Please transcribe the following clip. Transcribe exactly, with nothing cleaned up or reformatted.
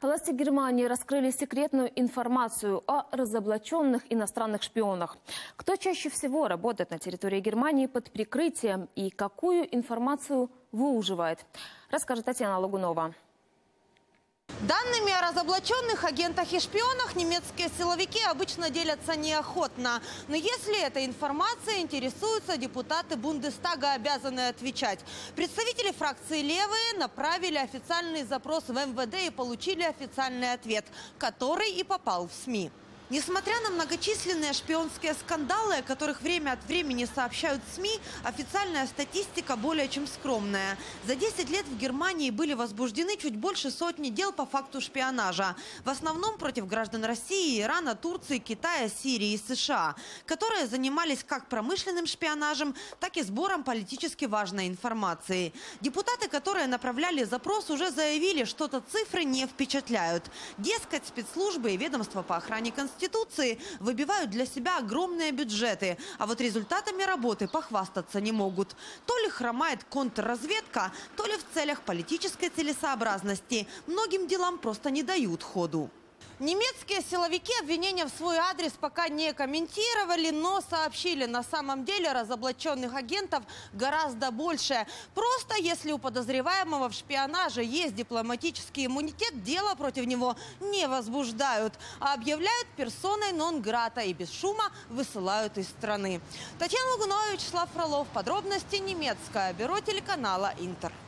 Власти Германии раскрыли секретную информацию о разоблаченных иностранных шпионах. Кто чаще всего работает на территории Германии под прикрытием и какую информацию выуживает, расскажет Татьяна Лагунова. Данными о разоблаченных агентах и шпионах немецкие силовики обычно делятся неохотно. Но если эта информация интересуются, депутаты Бундестага обязаны отвечать. Представители фракции «Левые» направили официальный запрос в эм вэ дэ и получили официальный ответ, который и попал в СМИ. Несмотря на многочисленные шпионские скандалы, о которых время от времени сообщают СМИ, официальная статистика более чем скромная. За десять лет в Германии были возбуждены чуть больше сотни дел по факту шпионажа. В основном против граждан России, Ирана, Турции, Китая, Сирии и США, которые занимались как промышленным шпионажем, так и сбором политически важной информации. Депутаты, которые направляли запрос, уже заявили, что-то цифры не впечатляют. Дескать, спецслужбы и ведомства по охране Конституции Конституции выбивают для себя огромные бюджеты, а вот результатами работы похвастаться не могут. То ли хромает контрразведка, то ли в целях политической целесообразности многим делам просто не дают ходу. Немецкие силовики обвинения в свой адрес пока не комментировали, но сообщили, на самом деле разоблаченных агентов гораздо больше. Просто если у подозреваемого в шпионаже есть дипломатический иммунитет, дело против него не возбуждают, а объявляют персоной нон-грата и без шума высылают из страны. Татьяна Лагунова, Вячеслав Фролов. Подробности немецкое бюро телеканала «Интер».